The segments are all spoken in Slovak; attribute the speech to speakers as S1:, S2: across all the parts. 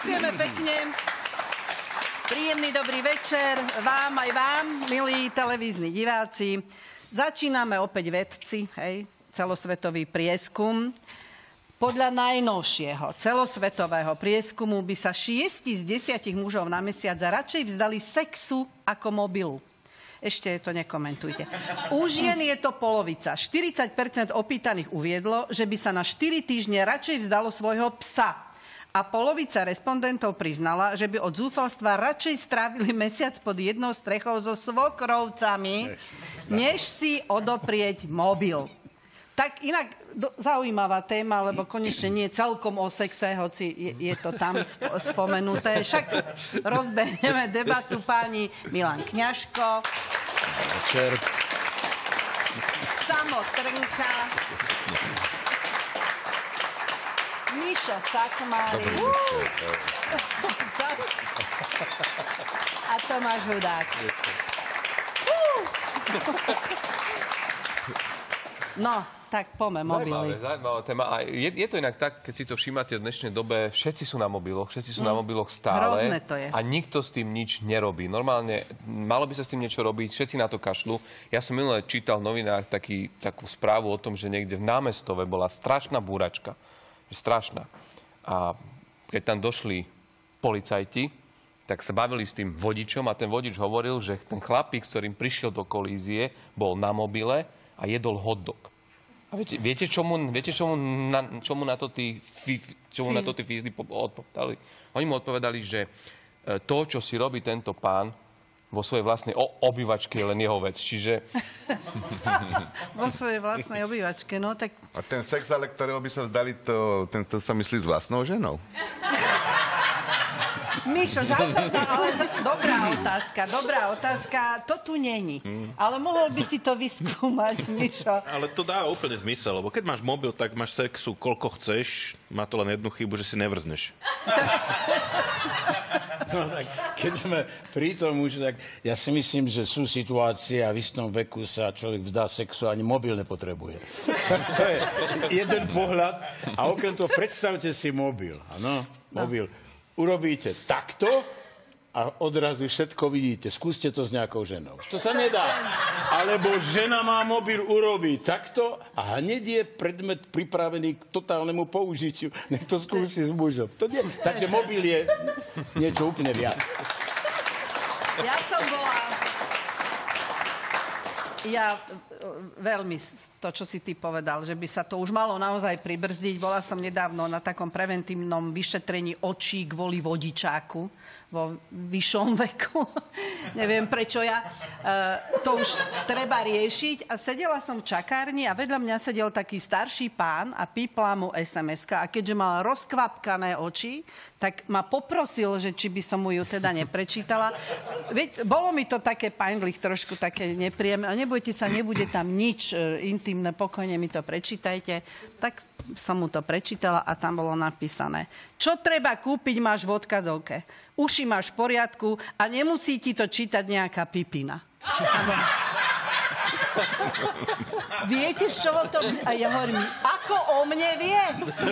S1: Ďakujeme pekne. Príjemný dobrý večer vám aj vám, milí televízni diváci. Začíname opäť vedci, hej, celosvetový prieskum. Podľa najnovšieho celosvetového prieskumu by sa 6 z 10 mužov na mesiac radšej vzdali sexu ako mobilu. Ešte to nekomentujte. U žien je to polovica. 40% opýtaných uviedlo, že by sa na 4 týždne radšej vzdalo svojho psa. A polovica respondentov priznala, že by od zúfalstva radšej strávili mesiac pod jednou strechou so svokrovcami, než si odoprieť mobil. Tak inak zaujímavá téma, lebo konečne nie celkom o sexe, hoci je to tam spomenuté. Však rozbehneme debatu páni Milan Kňažko,
S2: večer.
S1: Samo Trnka, Mišo Sakmári a Tomáš Hudák. No, tak poďme, mobily.
S3: Zaujímavá téma. A je to inak tak, keď si to všímate v dnešnej dobe, všetci sú na mobiloch stále.
S1: Hrozné to je.
S3: A nikto s tým nič nerobí. Normálne, malo by sa s tým niečo robiť, všetci na to kašľú. Ja som minulé čítal v novinách takú správu o tom, že niekde v Námestove bola strašná búračka. Strašná. A keď tam došli policajti, tak sa bavili s tým vodičom a ten vodič hovoril, že ten chlapík, s ktorým prišiel do kolízie, bol na mobile a jedol hotdog. A viete, čomu na to tí fízli odpovedali? Oni mu odpovedali, že to, čo si robí tento pán vo svojej vlastnej obývačke, je len jeho vec. Čiže...
S1: Vo svojej vlastnej obývačke, no tak...
S2: A ten sex, ale ktorého by sa vzdali, to sa myslí s vlastnou ženou?
S1: Mišo, zásadná, ale dobrá otázka. To tu není. Ale mohol by si to vyskúmať, Mišo.
S4: Ale to dá úplne zmysel, lebo keď máš mobil, tak máš sexu koľko chceš. Má to len jednu chybu, že si nevrzneš.
S5: No tak, keď sme pri tom už, tak ja si myslím, že sú situácie a v istom veku sa človek vzdá sexu, ani mobil nepotrebuje. To je jeden pohľad. A okrem toho, predstavte si mobil. Áno, mobil. Urobíte takto a odrazu všetko vidíte. Skúste to s nejakou ženou. To sa nedá. Alebo žena má mobil, urobí takto a hneď je predmet pripravený k totálnemu použitiu. Nech to skúsi s mužom. Takže mobil je niečo úplne viac.
S1: Ja som bola... Veľmi to, čo si ty povedal, že by sa to už malo naozaj pribrzdiť. Bola som nedávno na takom preventívnom vyšetrení očí kvôli vodičáku vo vyššom veku. Neviem prečo to už treba riešiť. A sedela som v čakárni a vedľa mňa sedel taký starší pán a pípla mu SMS-ka. A keďže mal rozkvapkané oči, tak ma poprosil, že či by som mu ju teda neprečítala. Bolo mi to také peinlich, trošku také nepríjemné. Nebojte sa, nebude tam nič intimné, pokojne mi to prečítajte. Tak som mu to prečítala a tam bolo napísané: čo treba kúpiť, máš v odkazovke. Uši máš v poriadku a nemusí ti to čítať nejaká pipina. Viete, z čoho to... A ja hovorím, ako o mne vie?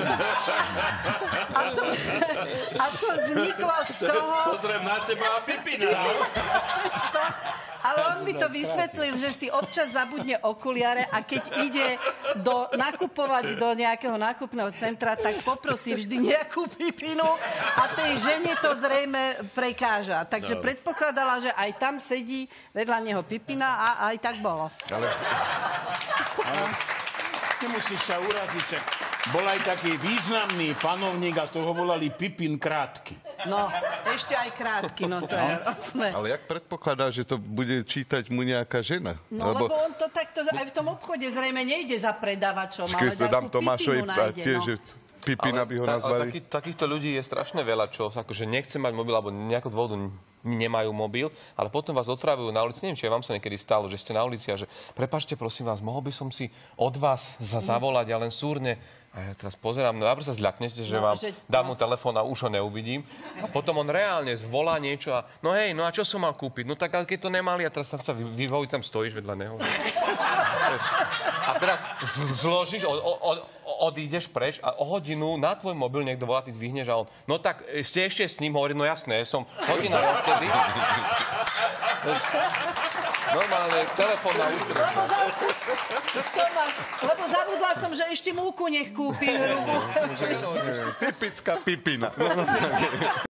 S1: A to vzniklo z toho...
S4: Pozriem na teba a pipina.
S1: Ale on mi to vysvetlil, že si občas zabudne okuliare a keď ide nakupovať do nejakého nákupného centra, tak poprosí vždy nejakú pipinu a tej žene to zrejme prekáža. Takže predpokladala, že aj tam sedí vedľa neho pipina a aj tak bolo.
S5: Ale nemusíš sa uraziť, čak bol aj taký významný panovník a toho volali Pipin Krátky.
S1: No, ešte aj krátky, no to je rosné.
S2: Ale jak predpokladá, že to bude čítať mu nejaká žena?
S1: No, lebo on to takto aj v tom obchode zrejme nejde za predávačom, ale takú pipinu nájde, no.
S2: Pipina by ho nazvali.
S3: Ale takýchto ľudí je strašne veľa, čo akože nechce mať mobil, alebo nejakého dôvodu nemajú mobil, ale potom vás otrávajú na ulici. Neviem, či vám sa niekedy stalo, že ste na ulici a že prepáčte, prosím vás, mohol by som si od vás zavolať, ale len súrne. A ja teraz pozerám, najprv sa zľaknete, že vám dám mu telefón a už ho neuvidím. A potom on reálne zvolá niečo a no hej, no a čo som mal kúpiť? No tak, ale keď to nemali a teraz sa vybaví, tam stojíš vedľa neho. A teraz zložíš odídeš preč a o hodinu na tvoj mobil niekto volá, ty dvihneš a on, no tak ste ešte s ním, hovorí, no jasné, som hodina odtedy. Normálne, telefón na ústretí.
S1: Lebo zabudla som, že ešte múku nech kúpi.
S2: Typická pipina.